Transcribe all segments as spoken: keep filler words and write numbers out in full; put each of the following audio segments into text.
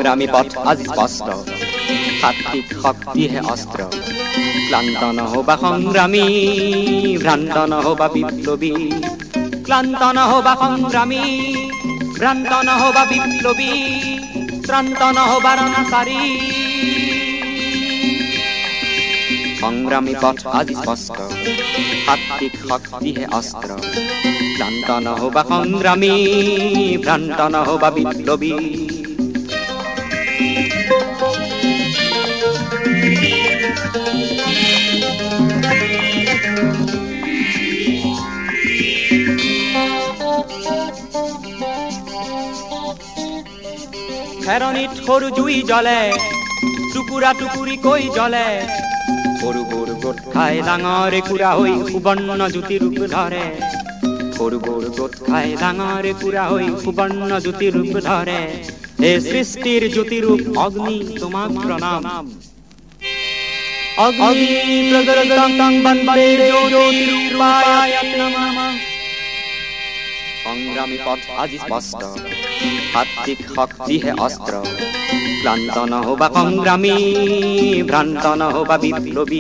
সংগ্রামী পথ আজি স্পষ্ট, সাত্বিক শক্তিহে অস্ত্র। ক্লান্ত নহবা সংগ্রামী, ভ্রান্ত নহবা বিপ্লবী। ক্লান্ত নহবা সংগ্রামী, ভ্রান্ত নহবা বিপ্লবী। শ্রান্ত নহবা রণাচারী। সংগ্রামী পথ আজি স্পষ্ট, সাত্বিক শক্তিহে অস্ত্র। ক্লান্ত নহবা সংগ্রামী, ভ্রান্ত নহবা বিপ্লবী। ফেরনিত সরু জুই জ্বলে, টুকুৰা টুকুৰি কৈ জ্বলে। সৰুবোৰ গোট খাই ডাঙৰে কুৰা হৈ সুবৰ্ণ জ্যোতি ৰূপ ধৰে। সৰুবোৰ গোট খাই ডাঙৰে কুৰা হৈ সুবৰ্ণ জ্যোতি ৰূপ ধৰে। হে সৃষ্টিৰ জ্যোতি ৰূপ অগ্নি তোমাক প্ৰণাম। অগ্নি প্ৰজ্বলিতং বন্দে জ্যোতিৰূপায় নমঃ। সংগ্রামী পথ আজি স্পষ্ট, সাত্বিক শক্তিহে অস্ত্র। ক্লান্ত নহবা সংগ্রামী, ভ্রান্ত নহবা বিপ্লবী।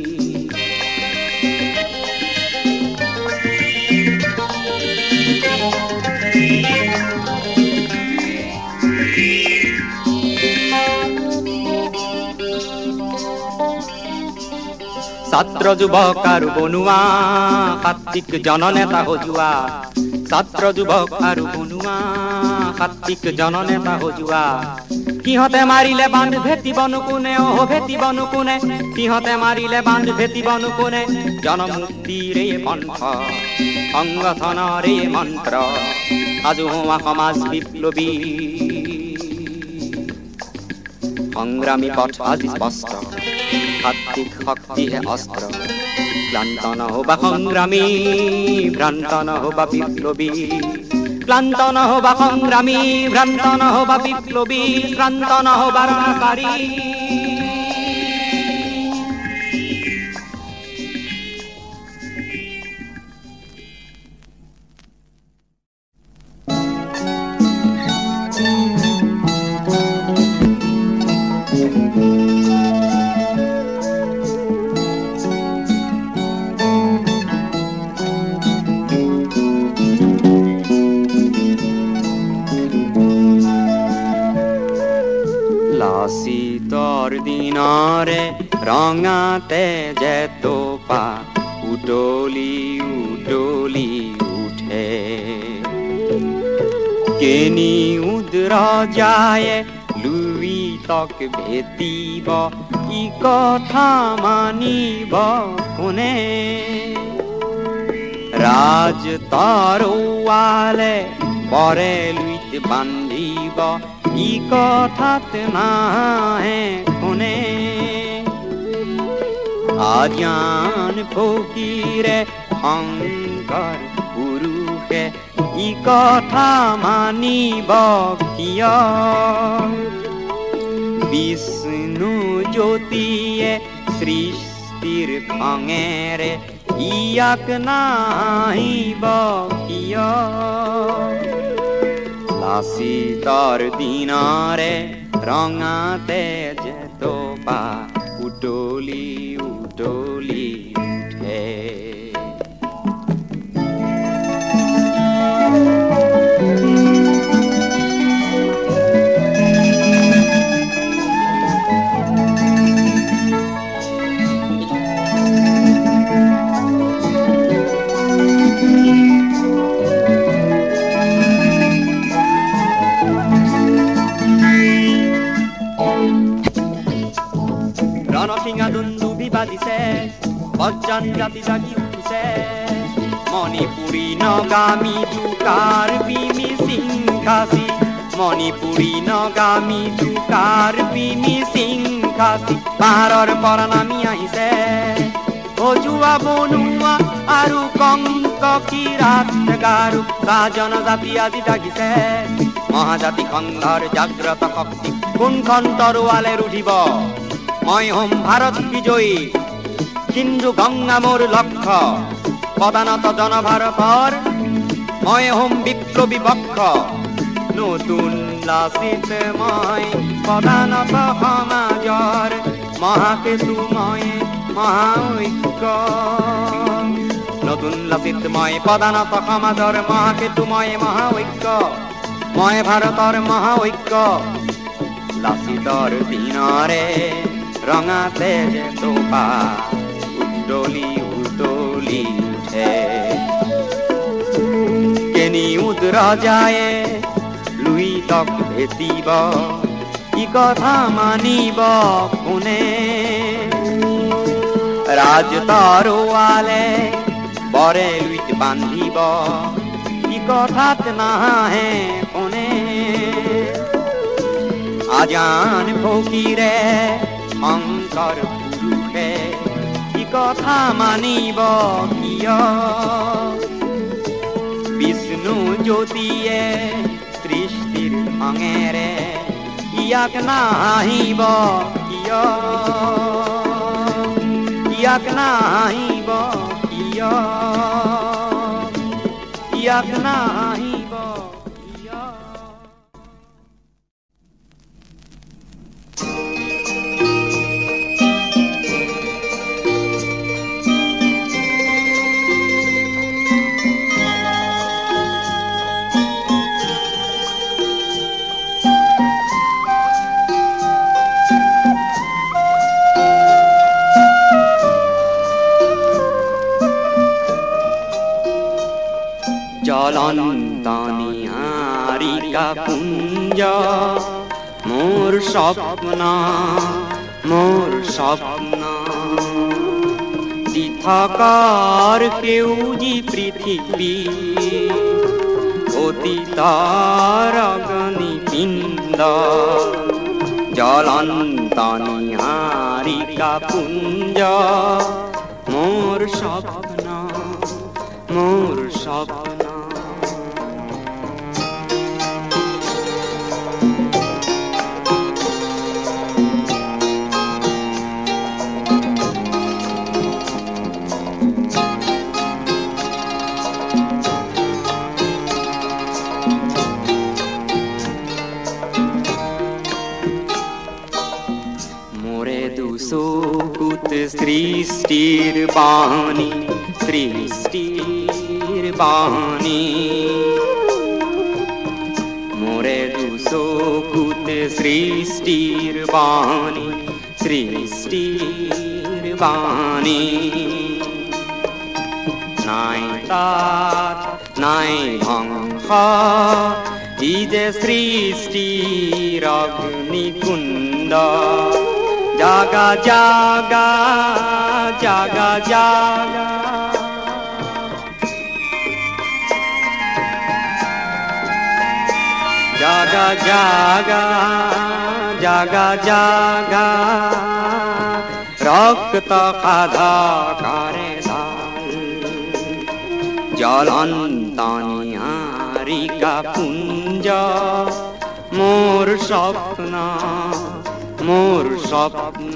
ছাত্র যুৱক আৰু বনুৱা, সাত্বিক জননেতা সজোৱা। ছাত্ৰ যুৱক আৰু বনুৱা, সাত্বিক জননেতা সজোৱা। সিহঁতে মাৰিলে বান্ধ ভেটিবনো কোনে, অহ ভেটিবনো কোনে। সিহঁতে মাৰিলে বান্ধ ভেটিবনো কোনে। জনমুক্তিৰে পন্থ, সংগঠনৰে মন্ত্ৰ। আজো হোৱা সমাজ বিপ্লৱী। সংগ্ৰামী পথ আজি স্পষ্ট, সাত্বিক শক্তিহে অস্ত্ৰ। ক্লান্ত নহবা সংগ্রামী, ভ্রান্ত নহবা বিপ্লবী। ক্লান্ত নহবা সংগ্রামী, ভ্রান্ত নহবা বিপ্লবী। ক্লান্ত নহবা রণাচারী। শীতৰ দিনৰে ৰঙাতে জেটোপা উতলি উতলি উঠে। কেনি উদ্ৰ যায় লুই তক ভেটিব, কি কথা মানিব কোনে। ৰাজ তৰোৱালে পৰে লুইত বান্ধিব, কি কথাত নাহে কোনে। আজান ফকীৰে শংকৰ পুৰুষে, ই কথা মানিব কিয়। বিষ্ণু জ্যোতিয়ে সৃষ্টিৰ খঙেৰে, ইয়াক নাহিব কিয়। শীতৰ দিনৰে ৰঙাতে জেটোপা উতলি উতলি উঠে। ৰণসিঙা দুন্দুভি বাজিছে, বজ্ৰান জাতি জাগি উঠিছে। মণিপুৰী নগামী জোকাৰ বিমি সিংহাসী। মণিপুৰী নগামী জোকাৰ বিমি সিংহাসী। পাহাৰৰ পৰা নামি আহিছে সজোৱা বনুৱা আৰু কংক কিৰাত গাৰু। চাহ জনজাতি আজি জাগিছে, মহাজাতি সংঘৰ জাগ্ৰত শক্তি। কোনখন তৰোৱালে ৰুধিব, মই হম ভাৰত বিজয়ী। সিন্ধু গংগা মোৰ লক্ষ্য, পদানত জনভাৰতৰ। মই হম বিপ্লবী পক্ষ, নতুন লাচিত মই প্ৰধানত সমাজৰ মহাকেতুময় মহাঐক্য নতুন লাচিত মই প্ৰধানত সমাজৰ মহাকেতুময় মহাঐক্য মই ভাৰতৰ মহাঐক্য লাচিতৰ দিনৰে ৰঙা তেজ তোপা উতলি উতলি উঠে কেনি উদ্ৰজায়ে লুইতক ভেটিব ই কথা মানিব কোনে ৰাজ তৰোৱালে বৰে লুইত বান্ধিব ই কথাত নাহে কোনে আজান ফকীৰে শংকৰ পুৰুষে ই কথা মানিব কিয় বিষ্ণু জ্যোতিয়ে সৃষ্টিৰ খঙেৰে ইয়াক নাহিব কিয় ইয়াক নাহিব কিয় ইয়াক নাহিব কিয় জলন্তনিয়ারিকা পুঞ্জ মোর স্বপ্ন মোর স্বপ্ন দিথকার কেউজি পৃথিবী অতীতার অগ্নি পিণ্ড জলন্তনিয়ারিকা পুঞ্জ মোর স্বপ্ন মোর স্বপ্ন সৃষ্টির বাণী সৃষ্টির বাণী মোরে দুশো কুতে সৃষ্টির বাণী সৃষ্টির বাণী নাই তাত নাই ধ্বংস ই যে সৃষ্টির অগ্নিকুণ্ড জাগা জাগা জাগা জাগা জাগা জাগা জাগা জাগা রক্ত খাধা কারে দাল জলন্তনিয়ারিকা পুঞ্জ মোর স্বপ্ন মোর স্বপ্ন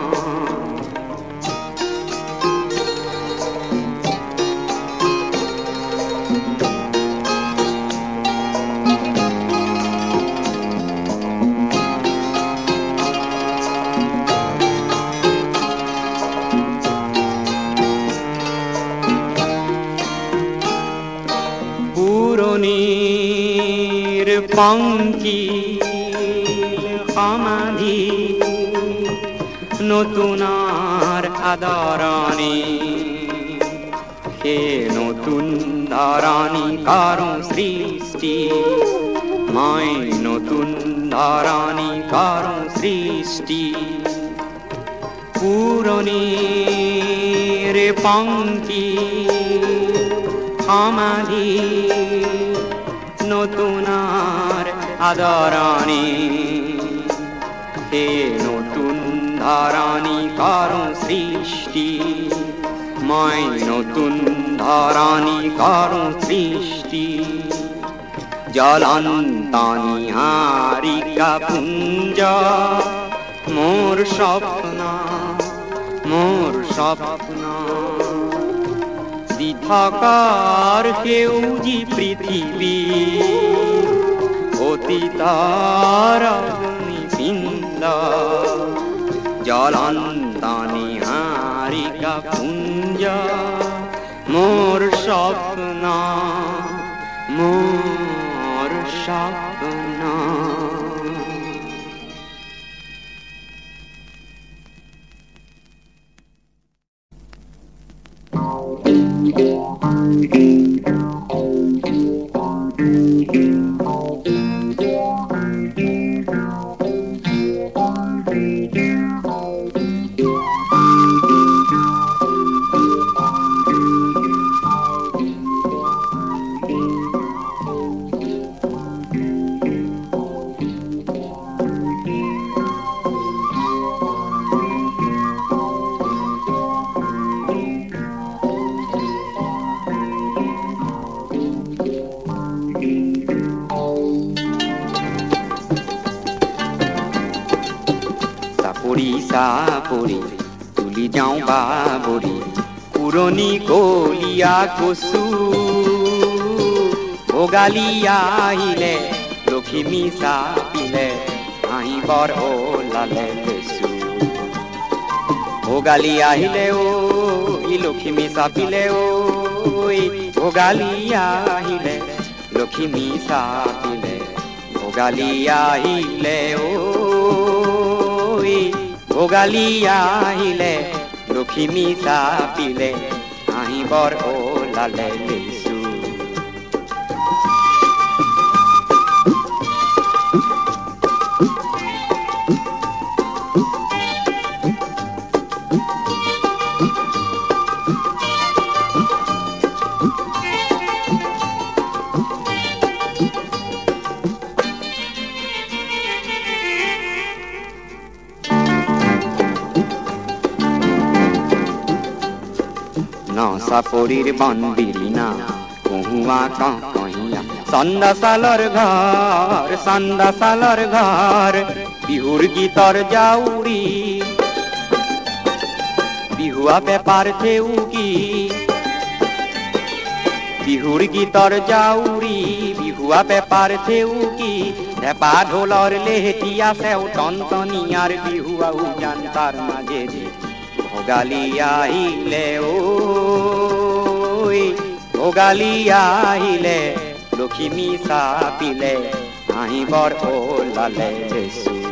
পুরনির পঙ্কি সমাধি নতুনার আদরণী হে নতুন ধরণী কারণ সৃষ্টি মই নতুন ধরণী কারণ সৃষ্টি পুরনির পঙ্কি সমাধি নতুনার আদরণী হে নতুন ধরণী কারণ সৃষ্টি মই নতুন ধরণী কারণ সৃষ্টি জলন্তনিয়ারিকা পুঞ্জ মোর স্বপ্ন মোর স্বপ্ন দিথকার কেউজি পৃথিবী অতীতৰ অগ্নি পিণ্ড জ্বলন্ত নিহাৰিকা পুঞ্জ মোৰ স্বপ্ন মোৰ স্বপ্ন চাপৰি তুলি যাওঁ বাবৰি পুৰণি কলীয়া কচু ভোগালী আহিলে লখিমী চাপিলে হাঁহিবৰ ওলালে লেচু ভোগালী আহিলে ঐ লখিমী চাপিলে ঐ ভোগালী আহিলে লখিমী চাপিলে ভোগালী আহিলে ঐ ভোগালী আহিলে লখিমী চাপিলে হাঁহিবৰ ওলালে লেচু চাপৰিৰ বন্দিৰিনা কহুৱা কহিয়া চন্দাশালৰ ঘৰ চন্দাশালৰ ঘৰ বিহুৰ গীতৰ জাউৰি বিহুৱা বেপাৰ থেউকি বিহুৰ গীতৰ জাউৰি বিহুৱা বেপাৰ থেউকি ঢেপা ঢোলৰ লেহেটিয়া চেও টনটনিয়াৰ বিহুৱা উজান তাৰ মাজেদি ভোগালী আহিলে ঐ ভোগালী আহিলে লখিমী চাপিলে হাঁহিবৰ ওলালে লেচু